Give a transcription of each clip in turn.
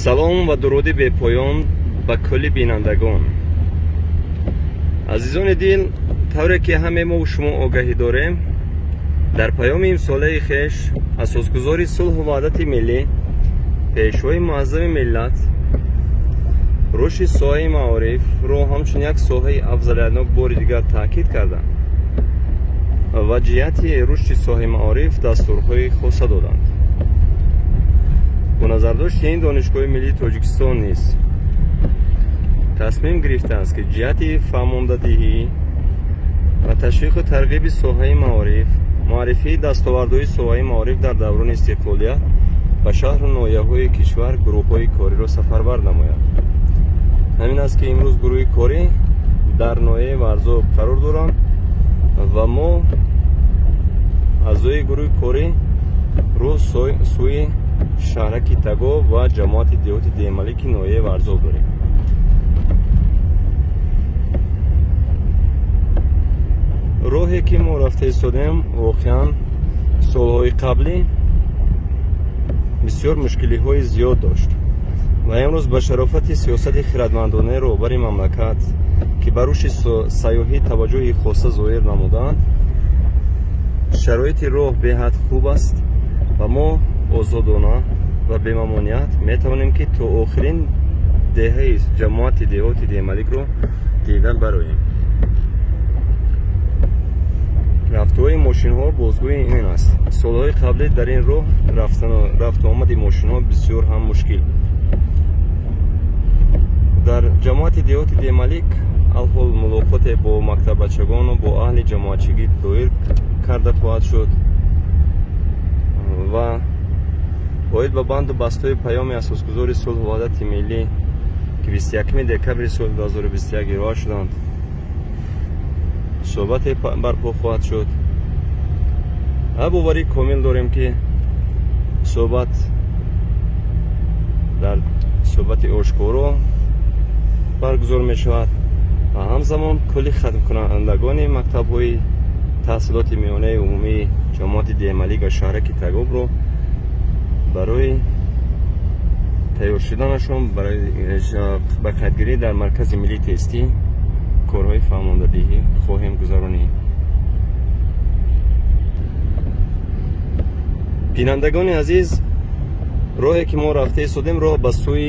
салом ва дуруди бепоён ба кулли бинандагон. азизони дил, тавре ки ҳаме мо шумо огаҳӣ дорем, дар паёми имсолаи хеш асосгузори сулҳу ваҳдати миллӣ, пешвои муаззами миллат, рушди соҳаи маорифро ҳамчун як соҳаи афзалиятнок бори дигар таъкид карда ва ҷиҳати рушди соҳаи маориф дастурҳои хоса доданд. бо назардошти ин донишгоҳи миллии тоҷикистон низ тасмим гирифтааст ки ҷиҳати фаҳмондадиҳӣ ва ташвиқу тарғиби соҳаи маориф, муаррифии дастовардҳои соҳаи маориф дар даврони истиқлолият ба шаҳру ноҳияҳои кишвар гурӯҳҳои кориро сафарбар намояд. ҳамин аст ки имрӯз гурӯҳи корӣ дар ноҳияи варзоб қарор доранд ва мо аъзои гурӯҳи корӣ рӯ сӯи шаҳраки Таго ва ҷамоати деҳоти деҳмалики ноҳияи варзоб дорем. роҳе ки мо рафта истодем воқеан солҳои қаблӣ бисёр мушкилиҳои зиёд дошт ва имрӯз ба шарофати сиёсати хиратмандонаи роҳбари мамлакат ки ба рушди сайёҳӣ таваҷҷӯҳи хоса зоҳир намуданд, шароити роҳ беҳад хуб аст ва мо озодона ва бемамоният метавонем ки то охирин деҳаи ҷамоати деҳоти деҳмаликро дида бароем. рафтуҳои мошинҳо бозгӯи ин аст. солҳои қаблӣ дар ин роҳ рафту омади мошинҳо бисёр ҳам мушкил буд. дар ҷамоати деҳоти деҳмалик алҳол мулоқоте бо мактаббачагону бо аҳли ҷамоатчигӣ доир карда хоҳад шуд ва оид ба банду бастҳои паёми асосгузори сулҳу ваҳдати миллӣ ки 21 декабри соли 2021 ироа шуданд, суҳбате барпо хоҳад шуд. боварӣ комил дорем ки суҳбат дар суҳбати ошкоро баргузор мешавад ва ҳамзамон кулли хатмкунандагони мактабҳои таҳсилоти миёнаи умумии ҷамоати деҳмалик ва шаҳраки Тагобро барои тайёр шуданашон ба қайдгирӣ дар маркази миллии тестӣ корҳои фаҳмондадиҳӣ хоҳем гузаронид. бинандагони азиз, роҳе ки мо рафта истодем роҳ ба сӯи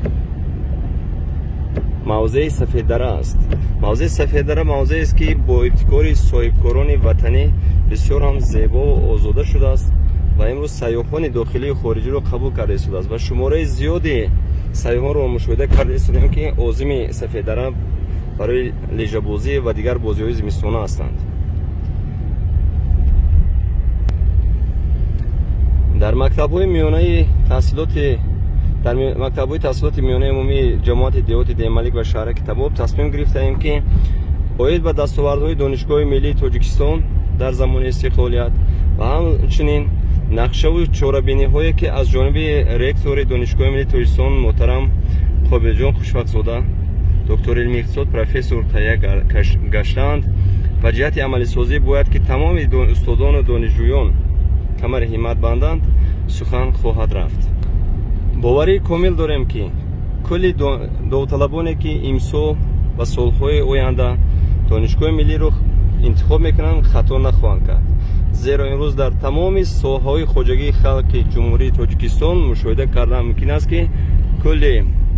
мавзеи Сафеддара аст. мавзеи Сафеддара мавзеест ки бо ибтикори соҳибкорони ватанӣ бисёр ҳам зебо ва озода шудааст ва имрӯз сайёҳони дохилию хориҷиро қабул карда истодааст ва шумораи зиёди сайёҳонро мушоҳида карда истодем ки озими Сафеддара барои лижабозӣ ва дигар бозиҳои зимистона ҳастанд. дар мактабҳои миёнаи таҳсилоти миёнаи умумии ҷамоати деҳоти деҳмалик ва шаҳраки Табоб тасмим гирифтаем ки оид ба дастовардҳои донишгоҳи миллии Тоҷикистон дар замони истиқлолият ва ҳамчунин нақшаву чорабиниҳое ки аз ҷониби ректори донишгоҳи миллии Тоҷикистон муҳтарам Қобилҷон Хушвақтзода, доктори илми иқтисод профессор таҳия гаштанд ва ҷиҳати амалисозӣ бояд ки тамоми устодону донишҷӯён камари ҳиммат банданд, сухан хоҳад рафт. боварии комил дорем ки кулли довталабоне ки имсол ва солҳои оянда донишгоҳи миллиро интихоб мекунанд, хато нахоҳанд кард, зеро имрӯз дар тамоми соҳаҳои хоҷагии халқи ҷумҳурии Тоҷикистон мушоҳида кардан мумкин аст ки кулли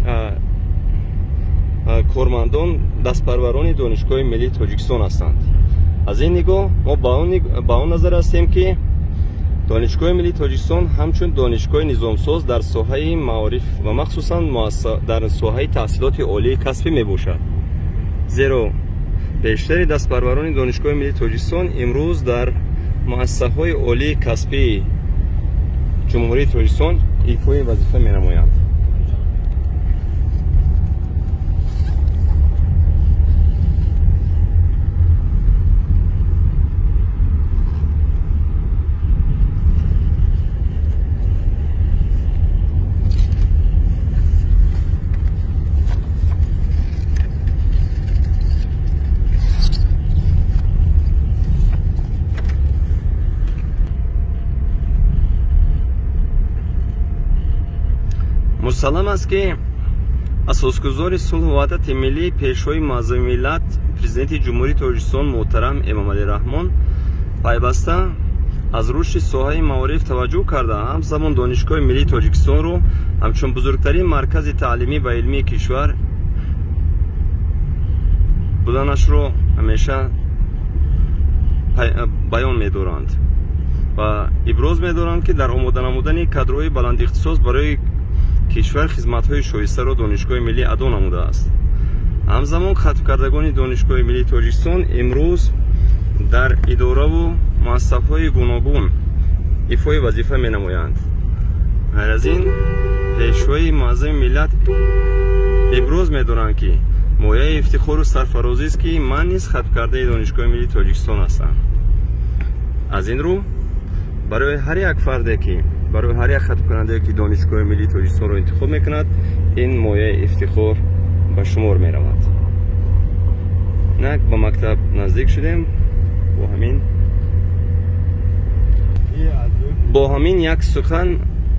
кормандон дастпарварони донишгоҳи миллии Тоҷикистон ҳастанд. аз ин нигоҳ мо ба он назар ҳастем ки донишгоҳи миллии Тоҷикистон ҳамчун донишгоҳи низомсоз дар соҳаи маориф ва махсусан дар соҳаи таҳсилоти олии касбӣ мебошад, зеро бештари дастпарварони донишгоҳи миллии Тоҷикистон имрӯз дар муассисаҳои олии касбии ҷумҳурии Тоҷикистон ифои вазифа менамоянд. мусаллам аст ки асосгузори сулҳу ваҳдати миллӣ пешвои маъзами миллат президенти ҷумҳурии Тоҷикистон муҳтарам Эмомалӣ Раҳмон пайваста аз рушди соҳаи маориф таваҷҷӯҳ карда ҳамзамон донишгоҳи миллии Тоҷикистонро ҳамчун бузургтарин маркази таълимӣ ва илмии кишвар буданашро ҳамеша баён медоранд ва иброз медоранд ки дар омода намудани кадрҳои баландихтисос барои кишвар хизматҳои шоистаро донишгоҳи миллӣ адо намудааст. ҳамзамон хатмкардагони донишгоҳи миллии Тоҷикистон имрӯз дар идораву муассисаҳои гуногун ифои вазифа менамоянд. ғайр аз ин пешвои муаззами миллат иброз медоранд ки мояи ифтихору сарфарозист ки ман низ хатмкардаи донишгоҳи миллии Тоҷикистон ҳастам. аз ин рӯ барои ҳар як фарде ки барои ҳар як хатмкунандае ки донишгоҳи миллии Тоҷикистонро интихоб мекунад ин мояи ифтихор ба шумор меравад. инак ба мактаб наздик шудем. бо ҳамин як сухан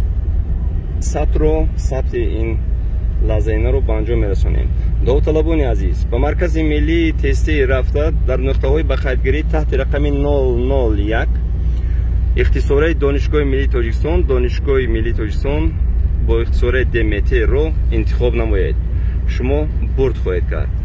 сабти ин лаҳзаинаро ба анҷом мерасонем. довталабони азиз, ба маркази миллии тестии рафта дар нуқтаҳои ба қайдгирӣ таҳти рақами 001 ихтисораи донишгоҳи миллии Тоҷикистон, донишгоҳи миллии Тоҷикистон бо ихтисораи ДМТ-ро интихоб намоед. шумо бурд хоҳед кард.